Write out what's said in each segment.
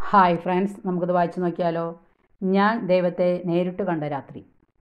Hi friends, നമുക്കിത് വായിച്ചു നോക്കിയാലോ. ഞാൻ ദൈവത്തെ നേരിട്ട് കണ്ട രാത്രി.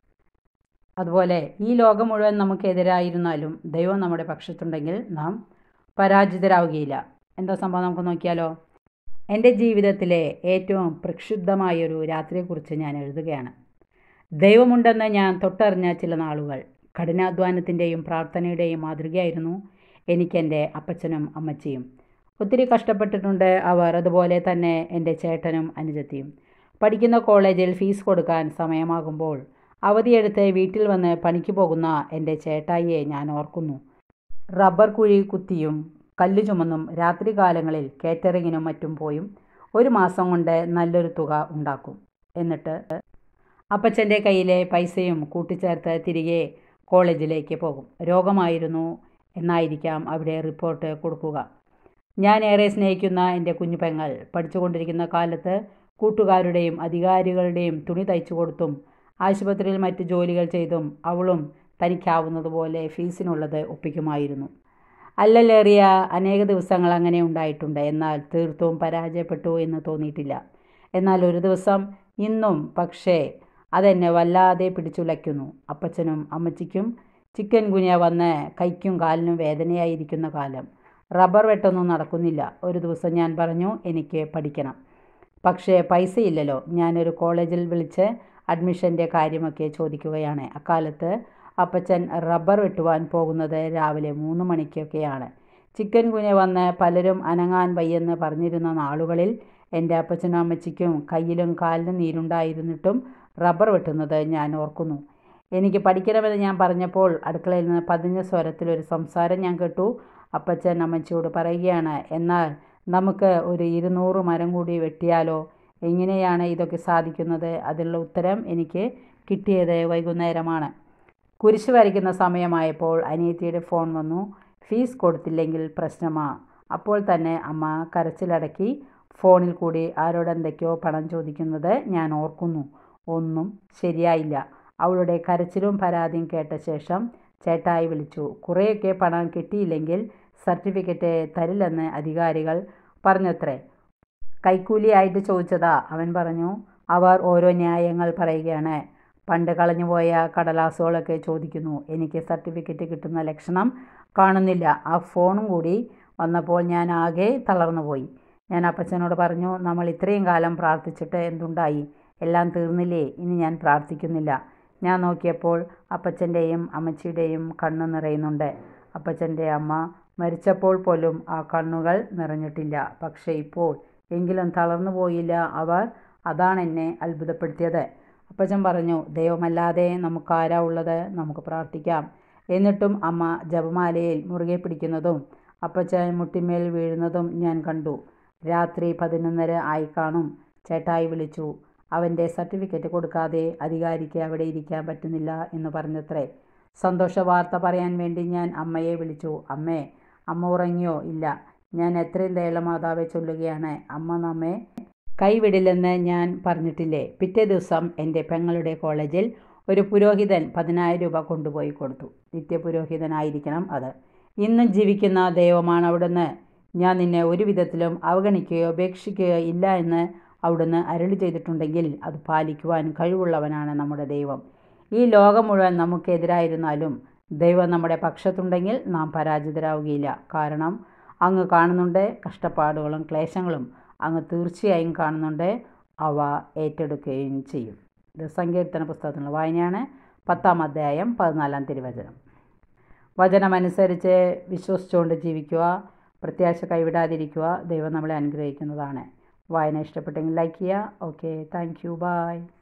അതുപോലെ ഈ ലോകം മുഴുവൻ നമുക്കെതിരായിരുന്നാലും ദൈവം നമ്മുടെ പക്ഷത്തുണ്ടെങ്കിൽ നാം പരാജിതരാവുകയില്ല. എന്താ സംഭവം നമുക്ക് നോക്കിയാലോ. എൻ്റെ ജീവിതത്തിലെ ഏറ്റവും പ്രക്ഷുബ്ധമായൊരു രാത്രിയെക്കുറിച്ച് ഞാൻ എഴുതുകയാണ്. ദൈവമുണ്ടെന്ന് ഞാൻ തൊട്ടറിഞ്ഞ ചില നാളുകൾ. കഠിനാധ്വാനത്തിൻ്റെയും പ്രാർത്ഥനയുടെയും മാതൃകയായിരുന്നു എനിക്കെൻ്റെ അപ്പച്ചനും അമ്മച്ചിയും. ഒത്തിരി കഷ്ടപ്പെട്ടിട്ടുണ്ട് അവർ. അതുപോലെ തന്നെ എൻ്റെ ചേട്ടനും അനുജത്തിയും. പഠിക്കുന്ന കോളേജിൽ ഫീസ് കൊടുക്കാൻ സമയമാകുമ്പോൾ അവധിയെടുത്ത് വീട്ടിൽ വന്ന് പണിക്ക് പോകുന്ന എൻ്റെ ചേട്ടായിയെ ഞാൻ ഓർക്കുന്നു. റബ്ബർ കുഴി കുത്തിയും കല്ല് ചുമന്നും രാത്രികാലങ്ങളിൽ കേറ്ററിങ്ങിനും മറ്റും പോയും ഒരു മാസം കൊണ്ട് നല്ലൊരു തുക ഉണ്ടാക്കും. എന്നിട്ട് അപ്പച്ചൻ്റെ കയ്യിലെ പൈസയും കൂട്ടിച്ചേർത്ത് തിരികെ കോളേജിലേക്ക് പോകും. രോഗമായിരുന്നു എന്നായിരിക്കാം അവിടെ റിപ്പോർട്ട് കൊടുക്കുക. ഞാൻ ഏറെ സ്നേഹിക്കുന്ന എൻ്റെ കുഞ്ഞു പെങ്ങൾ പഠിച്ചുകൊണ്ടിരിക്കുന്ന കാലത്ത് കൂട്ടുകാരുടെയും അധികാരികളുടെയും തുണി തയ്ച്ചു കൊടുത്തും ആശുപത്രിയിൽ മറ്റ് ജോലികൾ ചെയ്തും അവളും തനിക്കാവുന്നതുപോലെ ഫീസിനുള്ളത് ഒപ്പിക്കുമായിരുന്നു. അല്ലലേറിയ അനേക ദിവസങ്ങൾ അങ്ങനെ ഉണ്ടായിട്ടുണ്ട്. എന്നാൽ തീർത്തും പരാജയപ്പെട്ടു എന്ന് തോന്നിയിട്ടില്ല. എന്നാൽ ഒരു ദിവസം ഇന്നും പക്ഷേ അതെന്നെ വല്ലാതെ പിടിച്ചുലയ്ക്കുന്നു. അപ്പച്ചനും അമ്മച്ചിക്കും ചിക്കൻ ഗുനിയ വന്ന് കൈക്കും കാലിനും വേദനയായിരിക്കുന്ന കാലം. റബ്ബർ വെട്ടൊന്നും നടക്കുന്നില്ല. ഒരു ദിവസം ഞാൻ പറഞ്ഞു, എനിക്ക് പഠിക്കണം, പക്ഷേ പൈസയില്ലല്ലോ. ഞാനൊരു കോളേജിൽ വിളിച്ച് അഡ്മിഷൻ്റെ കാര്യമൊക്കെ ചോദിക്കുകയാണ്. അക്കാലത്ത് അപ്പച്ചൻ റബ്ബർ വെട്ടുവാൻ പോകുന്നത് രാവിലെ 3 മണിക്കൊക്കെയാണ്. ചിക്കൻ ഗുനിയ വന്ന് പലരും അനങ്ങാൻ വയ്യെന്ന് പറഞ്ഞിരുന്ന നാളുകളിൽ എൻ്റെ അപ്പച്ചനും അമ്മച്ചിക്കും കയ്യിലും കാലിലും നീരുണ്ടായിരുന്നിട്ടും റബ്ബർ വെട്ടുന്നത് ഞാൻ ഓർക്കുന്നു. എനിക്ക് പഠിക്കണമെന്ന് ഞാൻ പറഞ്ഞപ്പോൾ അടുക്കളയിൽ നിന്ന് പതിഞ്ഞ സ്വരത്തിലൊരു സംസാരം ഞാൻ കേട്ടു. അപ്പച്ചൻ അമ്മച്ചിയോട് പറയുകയാണ്, എന്നാൽ നമുക്ക് ഒരു 200 മരം കൂടി വെട്ടിയാലോ? എങ്ങനെയാണ് ഇതൊക്കെ സാധിക്കുന്നത്? അതിനുള്ള ഉത്തരം എനിക്ക് കിട്ടിയത് വൈകുന്നേരമാണ്. കുരിശ് വരയ്ക്കുന്ന സമയമായപ്പോൾ അനിയത്തിയുടെ ഫോൺ വന്നു. ഫീസ് കൊടുത്തില്ലെങ്കിൽ പ്രശ്നമാ. അപ്പോൾ തന്നെ അമ്മ കരച്ചിലടക്കി ഫോണിൽ കൂടി ആരോടെന്തൊക്കെയോ പണം ചോദിക്കുന്നത് ഞാൻ ഓർക്കുന്നു. ഒന്നും ശരിയായില്ല. അവളുടെ കരച്ചിലും പരാതിയും കേട്ട ശേഷം ചേട്ടായി വിളിച്ചു. കുറേയൊക്കെ പണം കിട്ടിയില്ലെങ്കിൽ സർട്ടിഫിക്കറ്റ് തരില്ലെന്ന് അധികാരികൾ പറഞ്ഞത്രേ. കൈക്കൂലിയായിട്ട് ചോദിച്ചതാ. അവൻ പറഞ്ഞു. അവർ ഓരോ ന്യായങ്ങൾ പറയുകയാണ്. പണ്ട് കളഞ്ഞുപോയ കടലാസുകളൊക്കെ ചോദിക്കുന്നു. എനിക്ക് സർട്ടിഫിക്കറ്റ് കിട്ടുന്ന ലക്ഷണം കാണുന്നില്ല. ആ ഫോണും കൂടി വന്നപ്പോൾ ഞാൻ ആകെ തളർന്നുപോയി. ഞാൻ അപ്പച്ചനോട് പറഞ്ഞു, നമ്മൾ ഇത്രയും കാലം പ്രാർത്ഥിച്ചിട്ട് എന്തുണ്ടായി? എല്ലാം തീർന്നില്ലേ? ഇനി ഞാൻ പ്രാർത്ഥിക്കുന്നില്ല. ഞാൻ നോക്കിയപ്പോൾ അപ്പച്ചൻ്റെയും അമ്മച്ചിയുടെയും കണ്ണ് നിറയുന്നുണ്ട്. അപ്പച്ചൻ്റെ അമ്മ മരിച്ചപ്പോൾ പോലും ആ കണ്ണുകൾ നിറഞ്ഞിട്ടില്ല. പക്ഷേ ഇപ്പോൾ എങ്കിലും തളർന്നു പോയില്ല അവർ. അതാണെന്നെ അത്ഭുതപ്പെടുത്തിയത്. അപ്പച്ചൻ പറഞ്ഞു, ദൈവമല്ലാതെ നമുക്കാരാ ഉള്ളത്? നമുക്ക് പ്രാർത്ഥിക്കാം. എന്നിട്ടും അമ്മ ജപമാലയിൽ മുറുകെ പിടിക്കുന്നതും അപ്പച്ചൻ മുട്ടിന്മേൽ വീഴുന്നതും ഞാൻ കണ്ടു. രാത്രി 11:30 ആയി കാണും. ചേട്ടായി വിളിച്ചു. അവൻ്റെ സർട്ടിഫിക്കറ്റ് കൊടുക്കാതെ അധികാരിക്ക് അവിടെ ഇരിക്കാൻ പറ്റുന്നില്ല എന്ന് പറഞ്ഞത്രേ. സന്തോഷ വാർത്ത പറയാൻ വേണ്ടി ഞാൻ അമ്മയെ വിളിച്ചു. അമ്മേ, അമ്മ ഉറങ്ങിയോ? ഇല്ല. ഞാൻ എത്രയും ദയുള്ള മാതാവെ ചൊല്ലുകയാണ്, അമ്മ നമ്മെ കൈവിടില്ലെന്ന് ഞാൻ പറഞ്ഞിട്ടില്ലേ? പിറ്റേ ദിവസം എൻ്റെ പെങ്ങളുടെ കോളേജിൽ ഒരു പുരോഹിതൻ 10,000 രൂപ കൊണ്ടുപോയി കൊടുത്തു. നിത്യപുരോഹിതനായിരിക്കണം അത്. ഇന്നും ജീവിക്കുന്ന ദൈവമാണ് അവിടുന്ന്. ഞാൻ നിന്നെ ഒരു വിധത്തിലും അവഗണിക്കുകയോ ഉപേക്ഷിക്കുകയോ ഇല്ല എന്ന് അവിടുന്ന് അരുളി ചെയ്തിട്ടുണ്ടെങ്കിൽ അത് പാലിക്കുവാൻ കഴിവുള്ളവനാണ് നമ്മുടെ ദൈവം. ഈ ലോകം മുഴുവൻ നമുക്കെതിരായിരുന്നാലും ദൈവം നമ്മുടെ പക്ഷത്തുണ്ടെങ്കിൽ നാം പരാജിതരാവുകയില്ല. കാരണം അങ്ങ് കാണുന്നുണ്ട്. കഷ്ടപ്പാടുകളും ക്ലേശങ്ങളും അങ്ങ് തീർച്ചയായും കാണുന്നുണ്ട്. അവ ഏറ്റെടുക്കുകയും ചെയ്യും. ഇത് സങ്കീർത്തന പുസ്തകത്തിനുള്ള വായനയാണ്. 10-ാം അധ്യായം 14-ാം തിരുവചനം. വചനമനുസരിച്ച് വിശ്വസിച്ചുകൊണ്ട് ജീവിക്കുക. പ്രത്യാശ കൈവിടാതിരിക്കുക. ദൈവം നമ്മളെ അനുഗ്രഹിക്കുന്നതാണ്. വായന ഇഷ്ടപ്പെട്ടെങ്കിൽ ലൈക്ക് ചെയ്യുക. Okay, thank you, by.